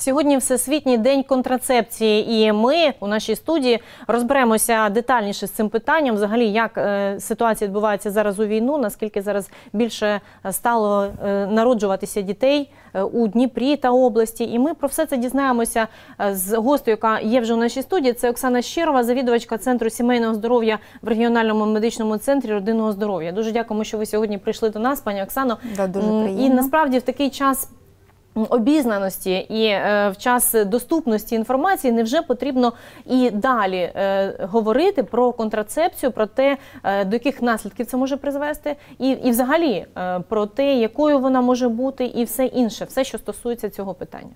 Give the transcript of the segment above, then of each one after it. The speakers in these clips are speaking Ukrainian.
Сьогодні Всесвітній день контрацепції, і ми у нашій студії розберемося детальніше з цим питанням, взагалі, як ситуація відбувається зараз у війну, наскільки зараз більше стало народжуватися дітей у Дніпрі та області. І ми про все це дізнаємося з гостю, яка є вже у нашій студії. Це Оксана Щирова, завідувачка Центру сімейного здоров'я в регіональному медичному центрі родинного здоров'я. Дуже дякуємо, що ви сьогодні прийшли до нас, пані Оксано. Да, дуже приємно. І насправді в такий час обізнаності і в час доступності інформації невже потрібно і далі говорити про контрацепцію, про те, до яких наслідків це може призвести, і взагалі про те, якою вона може бути, і все інше, все, що стосується цього питання.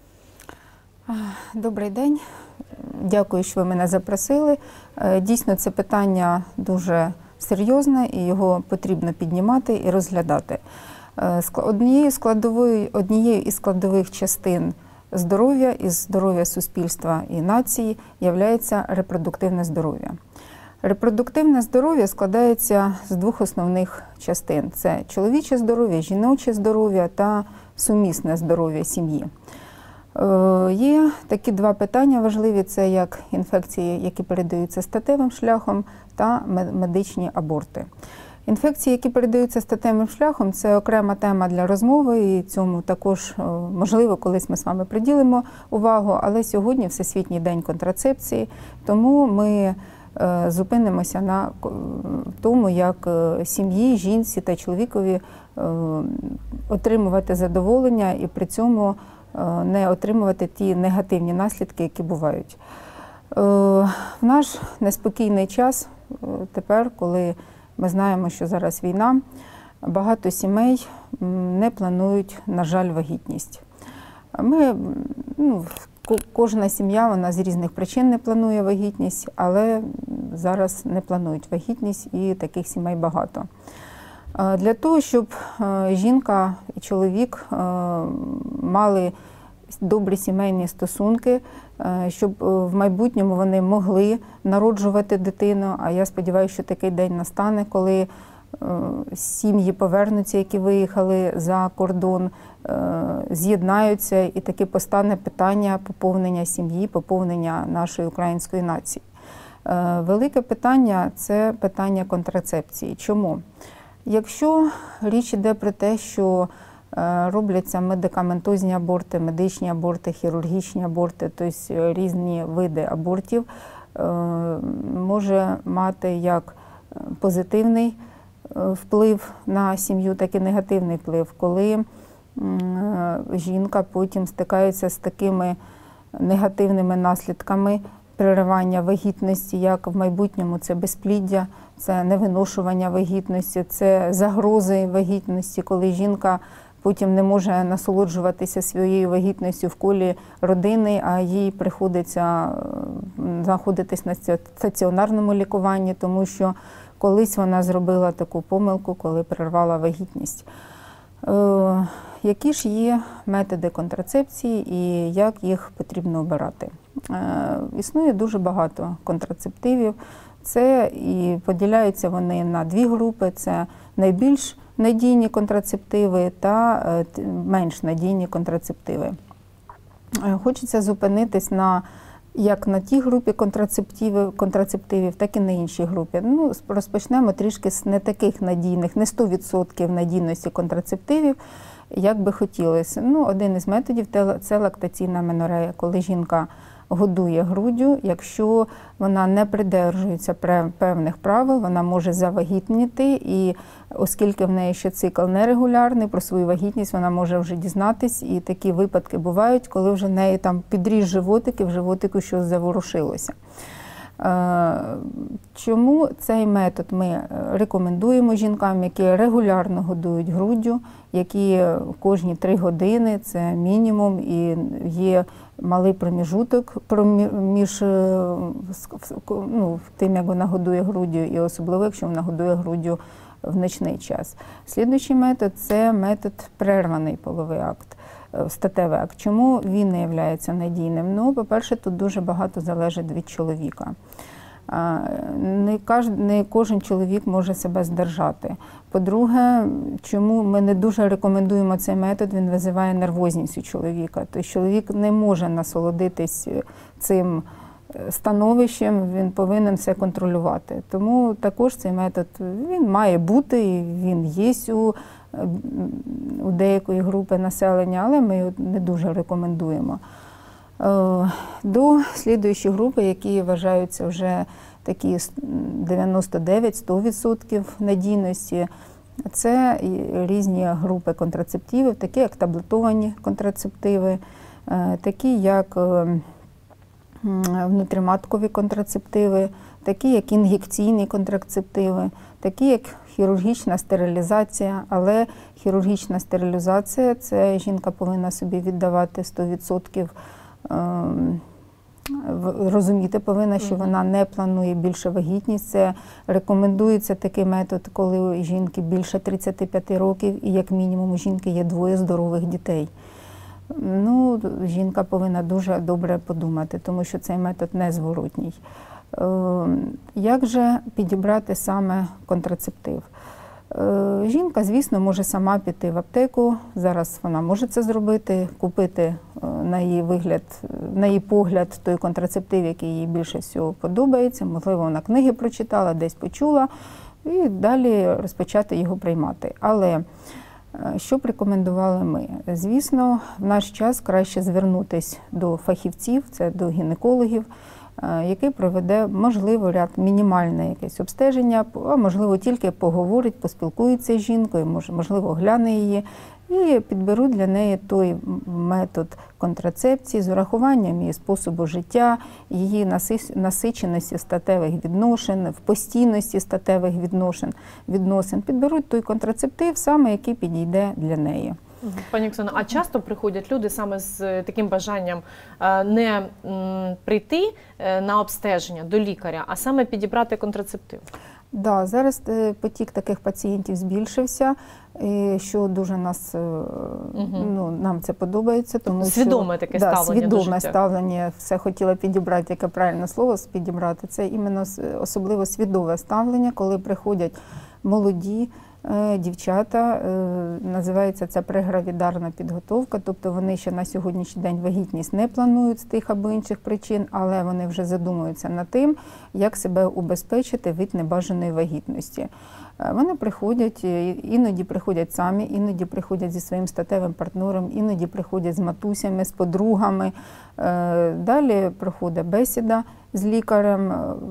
Добрий день. Дякую, що ви мене запросили. Дійсно, це питання дуже серйозне, і його потрібно піднімати і розглядати. Однією із складових частин здоров'я і здоров'я суспільства і нації є репродуктивне здоров'я. Репродуктивне здоров'я складається з двох основних частин. Це чоловіче здоров'я, жіноче здоров'я та сумісне здоров'я сім'ї. Є такі два питання важливі, це як інфекції, які передаються статевим шляхом, та медичні аборти. Інфекції, які передаються статевим шляхом, це окрема тема для розмови, і цьому також, можливо, колись ми з вами приділимо увагу, але сьогодні Всесвітній день контрацепції, тому ми зупинимося на тому, як сім'ї, жінці та чоловікові отримувати задоволення і при цьому не отримувати ті негативні наслідки, які бувають. В наш неспокійний час, тепер, коли ми знаємо, що зараз війна, багато сімей не планують, на жаль, вагітність. Кожна сім'я, вона з різних причин не планує вагітність, але зараз не планують вагітність, і таких сімей багато. Для того, щоб жінка і чоловік мали добрі сімейні стосунки, щоб в майбутньому вони могли народжувати дитину, а я сподіваюся, що такий день настане, коли сім'ї повернуться, які виїхали за кордон, з'єднаються, і таки постане питання поповнення сім'ї, поповнення нашої української нації. Велике питання – це питання контрацепції. Чому? Якщо річ йде про те, що робляться медикаментозні аборти, медичні аборти, хірургічні аборти, тобто різні види абортів, може мати як позитивний вплив на сім'ю, так і негативний вплив, коли жінка потім стикається з такими негативними наслідками переривання вагітності, як в майбутньому це безпліддя, це невиношування вагітності, це загрози вагітності, коли жінка потім не може насолоджуватися своєю вагітністю в колі родини, а їй приходиться знаходитись на стаціонарному лікуванні, тому що колись вона зробила таку помилку, коли перервала вагітність. Які ж є методи контрацепції і як їх потрібно обирати? Існує дуже багато контрацептивів. Це і поділяються вони на дві групи. Це найбільш надійні контрацептиви та менш надійні контрацептиви. Хочеться зупинитись як на тій групі контрацептивів, так і на іншій групі. Розпочнемо трішки з не таких надійних, не 100% надійності контрацептивів, як би хотілося. Один із методів – це лактаційна аменорея, коли жінка годує груддю, якщо вона не придержується певних правил, вона може завагітніти, і оскільки в неї ще цикл нерегулярний, про свою вагітність вона може вже дізнатись, і такі випадки бувають, коли вже в неї там підріс животик, і в животику щось заворушилося. Чому цей метод ми рекомендуємо жінкам, які регулярно годують груддю, які кожні 3 години, це мінімум, і є малий проміжуток між тим, як вона годує груддю, і особливо, якщо вона годує груддю в нічний час. Слідуючий метод – це метод перерваний половий акт, статевий акт. Чому він не є надійним? По-перше, тут дуже багато залежить від чоловіка. Не кожен чоловік може себе здержати. По-друге, чому ми не дуже рекомендуємо цей метод, він визиває нервозність у чоловіка. Тобто чоловік не може насолодитись цим становищем, він повинен все контролювати. Тому також цей метод, він має бути, і він є у деякої групи населення, але ми його не дуже рекомендуємо. До слідуючої групи, які вважаються вже такі 99-100% надійності, це різні групи контрацептивів, такі як таблетовані контрацептиви, такі як внутріматкові контрацептиви, такі як ін'єкційні контрацептиви, такі як хірургічна стерилізація, але хірургічна стерилізація – це жінка повинна собі віддавати 100%, розуміти повинна, що вона не планує більше вагітність. Це рекомендується такий метод, коли у жінки більше 35 років і як мінімум у жінки є 2 здорових дітей. Ну, жінка повинна дуже добре подумати, тому що цей метод незворотній. Як же підібрати саме контрацептив? Жінка, звісно, може сама піти в аптеку, зараз вона може це зробити, купити на її вигляд, на її погляд той контрацептив, який їй більше всього подобається, можливо, вона книги прочитала, десь почула, і далі розпочати його приймати. Але що б рекомендували ми? Звісно, в наш час краще звернутися до фахівців, це до гінекологів, який проведе, можливо, ряд мінімальне якесь обстеження, а можливо, тільки поговорить, поспілкується з жінкою, можливо, гляне її і підберуть для неї той метод контрацепції з урахуванням її способу життя, її насиченості статевих відносин, в постійності статевих відносин. Підберуть той контрацептив, саме який підійде для неї. Пані Оксано, а часто приходять люди саме з таким бажанням не прийти на обстеження до лікаря, а саме підібрати контрацептив? Да, зараз потік таких пацієнтів збільшився, що дуже нам це подобається. Тому свідоме таке ставлення свідоме до життя. Ставлення, все хотіла підібрати, яке правильне слово підібрати. Це іменно особливо свідоме ставлення, коли приходять молоді дівчата, називається це прегравідарна підготовка, тобто вони ще на сьогоднішній день вагітність не планують з тих або інших причин, але вони вже задумуються над тим, як себе убезпечити від небажаної вагітності. Вони приходять, іноді приходять самі, іноді приходять зі своїм статевим партнером, іноді приходять з матусями, з подругами. Далі проходить бесіда з лікарем,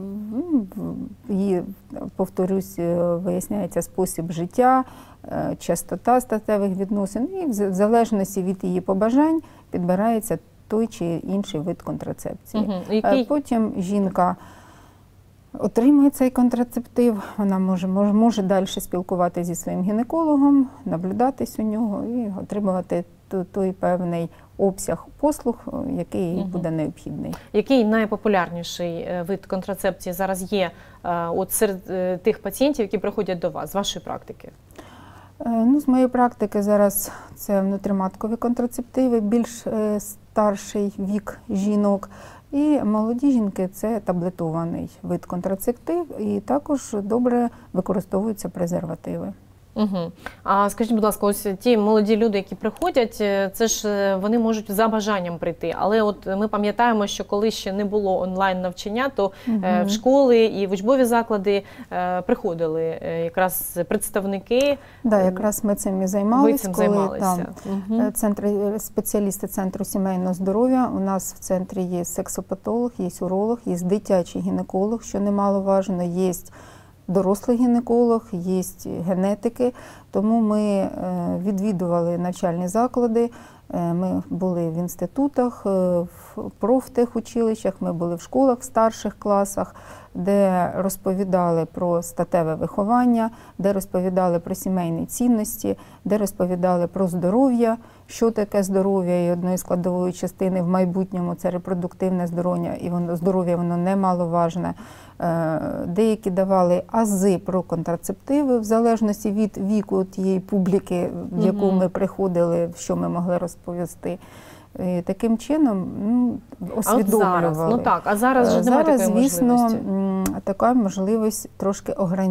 повторюсь, виясняється спосіб життя, частота статевих відносин, і в залежності від її побажань підбирається той чи інший вид контрацепції. Потім жінка отримує цей контрацептив, вона може далі спілкуватися зі своїм гінекологом, наблюдатись у нього і отримувати той певний обсяг послуг, який їй буде необхідний. Який найпопулярніший вид контрацепції зараз є от серед тих пацієнтів, які приходять до вас, з вашої практики? З моєї практики зараз це внутріматкові контрацептиви, більш старший вік жінок. І молоді жінки – це таблетований вид контрацептив, і також добре використовуються презервативи. А скажіть, будь ласка, ось ті молоді люди, які приходять, це ж вони можуть за бажанням прийти. Але от ми пам'ятаємо, що коли ще не було онлайн-навчання, то в школи і в учбові заклади приходили якраз представники. Так, якраз ми цим і займалися. Ви цим займалися. Спеціалісти Центру сімейного здоров'я. У нас в центрі є сексопатолог, є уролог, є дитячий гінеколог, що немаловажно, є дорослий гінеколог, є генетики, тому ми відвідували навчальні заклади, ми були в інститутах, в профтехучилищах, ми були в школах в старших класах, де розповідали про статеве виховання, де розповідали про сімейні цінності, де розповідали про здоров'я, що таке здоров'я, і одної складової частини в майбутньому це репродуктивне здоров'я, воно немаловажне. Деякі давали ази про контрацептиви в залежності від віку тієї публіки, в яку ми приходили, що ми могли розповісти. І таким чином усвідомлювали. А зараз же немає такої звісно, можливості. така можливість трошки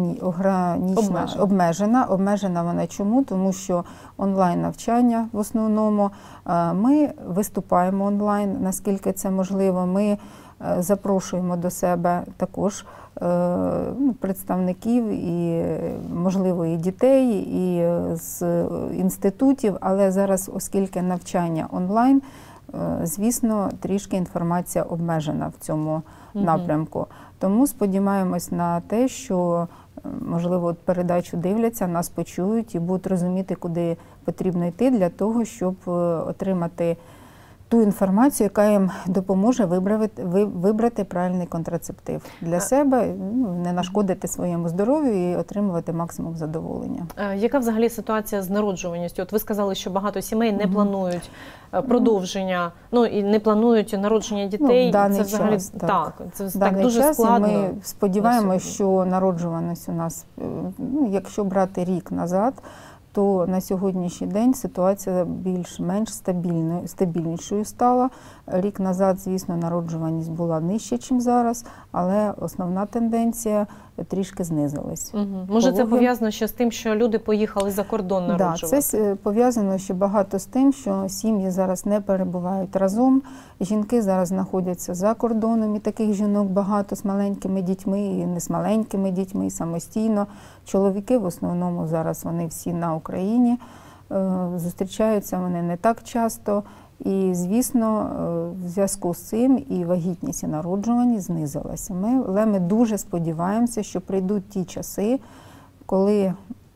обмежена вона чому? Тому що онлайн-навчання в основному. Ми виступаємо онлайн, наскільки це можливо. Ми запрошуємо до себе також представників і, можливо, і дітей, і з інститутів, але зараз, оскільки навчання онлайн, звісно, трішки інформація обмежена в цьому напрямку. Тому сподіваємось на те, що, можливо, передачу дивляться, нас почують і будуть розуміти, куди потрібно йти для того, щоб отримати ту інформацію, яка їм допоможе вибрати правильний контрацептив для себе, не нашкодити своєму здоров'ю і отримувати максимум задоволення. Яка взагалі ситуація з народжуваністю? От ви сказали, що багато сімей не планують продовження, і не планують народження дітей. В даний це взагалі час, це так дуже час, складно. І ми сподіваємося, що народжуваність у нас, якщо брати рік назад, то на сьогоднішній день ситуація більш-менш стабільнішою стала. Рік назад, звісно, народжуваність була нижча, ніж зараз, але основна тенденція трішки знизилась. Може, це пов'язано ще з тим, що люди поїхали за кордон народжувати? Так, це пов'язано ще багато з тим, що сім'ї зараз не перебувають разом, жінки зараз знаходяться за кордоном, і таких жінок багато з маленькими дітьми, і не з маленькими дітьми, і самостійно. Чоловіки в основному зараз вони всі на Україні, зустрічаються вони не так часто. І, звісно, в зв'язку з цим і вагітність, і народжуваність знизилася. Але ми дуже сподіваємося, що прийдуть ті часи, коли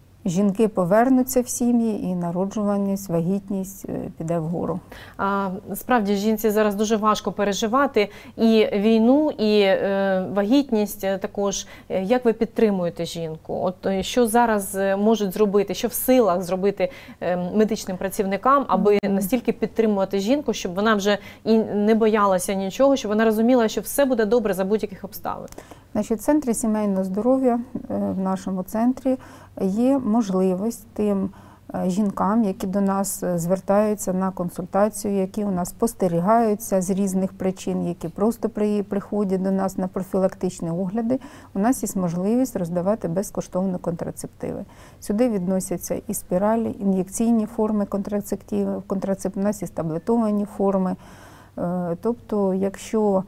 жінки повернуться в сім'ї і народжуваність, вагітність піде вгору. Справді, жінці зараз дуже важко переживати і війну, і вагітність також. Як ви підтримуєте жінку? От що зараз можуть зробити, що в силах зробити медичним працівникам, аби настільки підтримувати жінку, щоб вона вже і не боялася нічого, щоб вона розуміла, що все буде добре за будь-яких обставин? Значить, в Центрі сімейного здоров'я, в нашому центрі, є можливість тим жінкам, які до нас звертаються на консультацію, які у нас спостерігаються з різних причин, які просто приходять до нас на профілактичні огляди, у нас є можливість роздавати безкоштовно контрацептиви. Сюди відносяться і спіралі, ін'єкційні форми контрацептивів, у нас є таблетовані форми. Тобто, якщо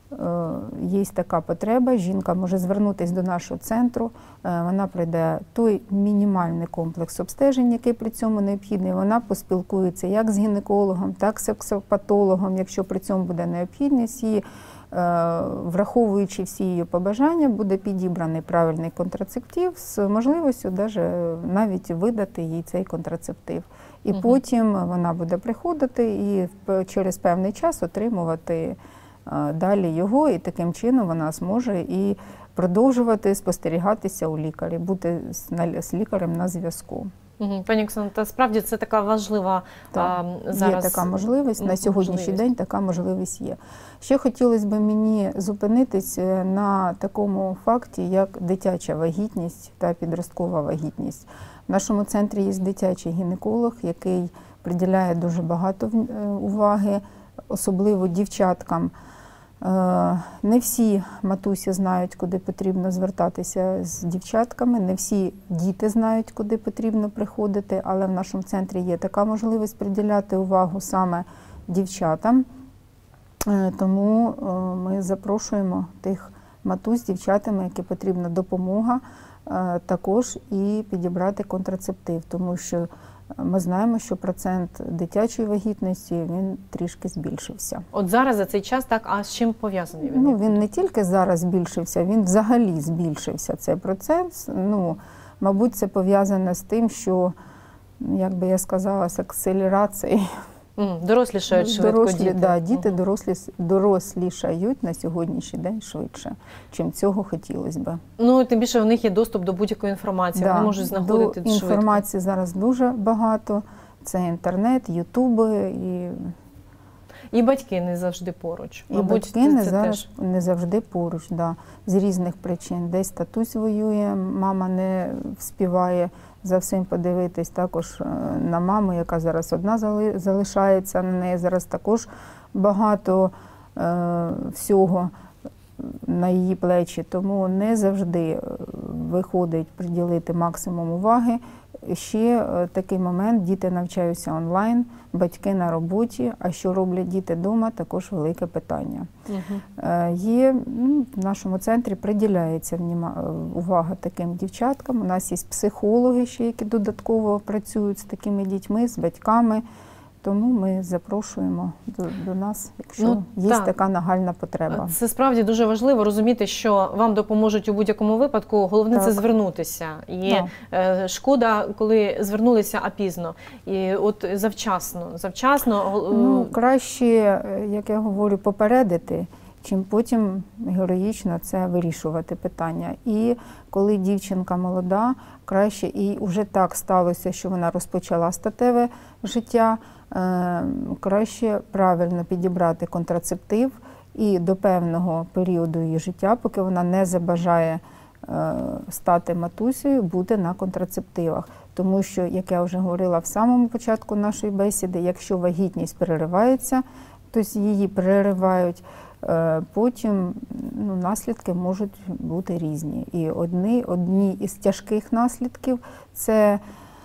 є така потреба, жінка може звернутися до нашого центру, вона пройде той мінімальний комплекс обстежень, який при цьому необхідний, вона поспілкується як з гінекологом, так і з сексопатологом, якщо при цьому буде необхідність, і враховуючи всі її побажання, буде підібраний правильний контрацептив з можливістю навіть видати їй цей контрацептив. І потім вона буде приходити і через певний час отримувати далі його, і таким чином вона зможе і продовжувати спостерігатися у лікарі, бути з лікарем на зв'язку. Пані Оксано, та справді це така важлива зараз... Є така можливість, на сьогоднішній день така можливість є. Ще хотілося б мені зупинитися на такому факті, як дитяча вагітність та підросткова вагітність. В нашому центрі є дитячий гінеколог, який приділяє дуже багато уваги, особливо дівчаткам. Не всі матусі знають, куди потрібно звертатися з дівчатками, не всі діти знають, куди потрібно приходити, але в нашому центрі є така можливість приділяти увагу саме дівчатам. Тому ми запрошуємо тих матусь з дівчатами, які потрібна допомога, також і підібрати контрацептив, тому що ми знаємо, що процент дитячої вагітності, він трішки збільшився. От зараз за цей час, так, а з чим пов'язаний він? Він не тільки зараз збільшився, він взагалі збільшився, цей процент. Мабуть, це пов'язане з тим, що, як би я сказала, з акселерацією. Дорослішають швидко діти. Так, діти дорослішають на сьогоднішній день швидше, чим цього хотілося б. Тим більше в них є доступ до будь-якої інформації, вони можуть знаходити швидко. Інформації зараз дуже багато, це інтернет, ютуби. І батьки не завжди поруч. І батьки не завжди поруч, да, з різних причин. Десь татусь воює, мама не вспіває за всім подивитись. Також на маму, яка зараз одна залишається, на неї зараз також багато всього на її плечі. Тому не завжди виходить приділити максимум уваги. Ще такий момент, діти навчаються онлайн, батьки на роботі, а що роблять діти вдома, також велике питання. В нашому центрі приділяється увага таким дівчаткам. У нас є психологи ще, які додатково працюють з такими дітьми, з батьками. Тому ми запрошуємо до нас, якщо є така нагальна потреба. Це справді дуже важливо розуміти, що вам допоможуть у будь-якому випадку. Головне це звернутися. І шкода, коли звернулися, а пізно. І от завчасно. Краще, як я говорю, попередити, чим потім героїчно це вирішувати питання. І коли дівчинка молода, краще, і вже так сталося, що вона розпочала статеве життя, краще правильно підібрати контрацептив і до певного періоду її життя, поки вона не забажає стати матусею, бути на контрацептивах. Тому що, як я вже говорила в самому початку нашої бесіди, якщо вагітність переривається, тобто її переривають, потім наслідки можуть бути різні. І одні із тяжких наслідків – це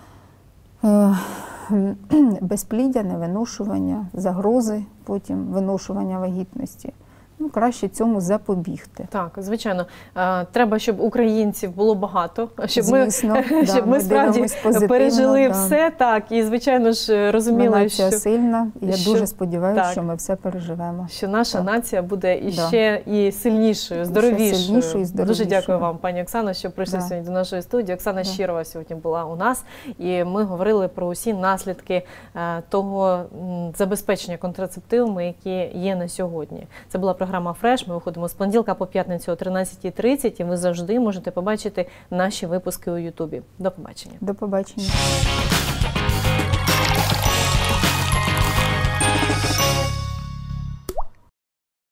безпліддя, невиношування, загрози, потім виношування вагітності. Краще цьому запобігти. Так, звичайно. Треба, щоб українців було багато, щоб ми справді пережили все. Так, і, звичайно ж, розуміли, нація сильна. Я дуже сподіваюся, що ми все переживемо. Що наша нація буде іще і сильнішою, здоровішою. Дуже дякую вам, пані Оксано, що прийшли сьогодні до нашої студії. Оксана Щирова сьогодні була у нас, і ми говорили про усі наслідки того забезпечення контрацептивами, які є на сьогодні. Це була програма «Фреш». Ми виходимо з понеділка по п'ятницю о 13:30, і ви завжди можете побачити наші випуски у Ютубі. До побачення. До побачення.